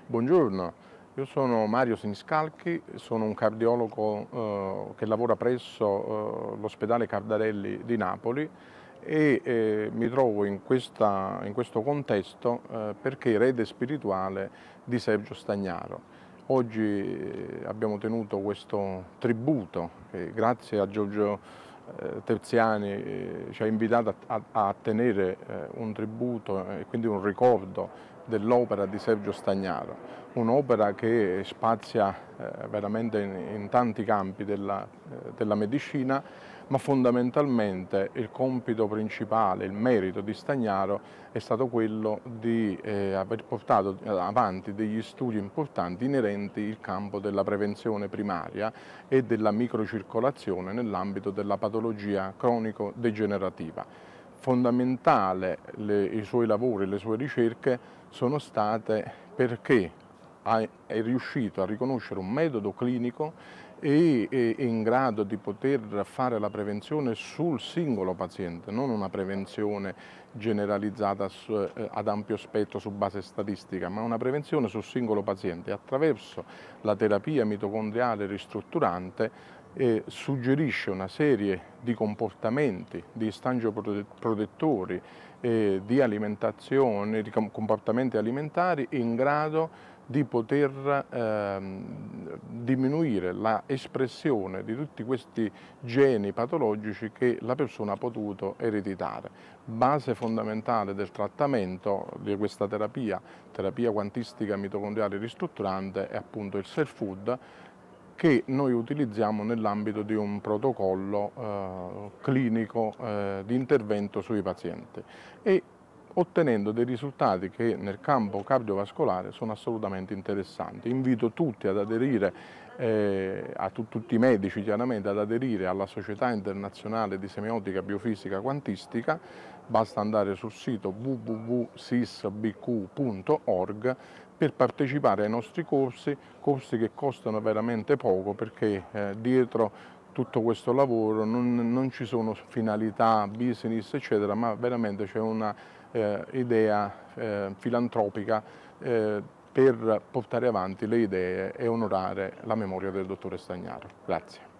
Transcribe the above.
Buongiorno, io sono Mario Siniscalchi, sono un cardiologo che lavora presso l'ospedale Cardarelli di Napoli e mi trovo in questo contesto perché erede spirituale di Sergio Stagnaro. Oggi abbiamo tenuto questo tributo che grazie a Giorgio Terziani ci ha invitato a tenere un tributo e quindi un ricordo dell'opera di Sergio Stagnaro, un'opera che spazia veramente in tanti campi della medicina, ma fondamentalmente il compito principale, il merito di Stagnaro è stato quello di aver portato avanti degli studi importanti inerenti al campo della prevenzione primaria e della microcircolazione nell'ambito della patologia cronico-degenerativa. Fondamentale i suoi lavori, le sue ricerche sono state perché è riuscito a riconoscere un metodo clinico e è in grado di poter fare la prevenzione sul singolo paziente, non una prevenzione generalizzata ad ampio spettro su base statistica, ma una prevenzione sul singolo paziente attraverso la terapia mitocondriale ristrutturante suggerisce una serie di comportamenti, di stangioprotettori, di alimentazione, di comportamenti alimentari in grado di poter diminuire l'espressione di tutti questi geni patologici che la persona ha potuto ereditare. Base fondamentale del trattamento di questa terapia quantistica mitocondriale ristrutturante è appunto il Self Food, che noi utilizziamo nell'ambito di un protocollo clinico di intervento sui pazienti e ottenendo dei risultati che nel campo cardiovascolare sono assolutamente interessanti. Invito tutti ad aderire, tutti i medici chiaramente, ad aderire alla Società Internazionale di Semiotica Biofisica Quantistica. Basta andare sul sito www.sisbq.org per partecipare ai nostri corsi che costano veramente poco perché dietro tutto questo lavoro non ci sono finalità, business eccetera, ma veramente c'è una idea filantropica per portare avanti le idee e onorare la memoria del dottore Stagnaro. Grazie.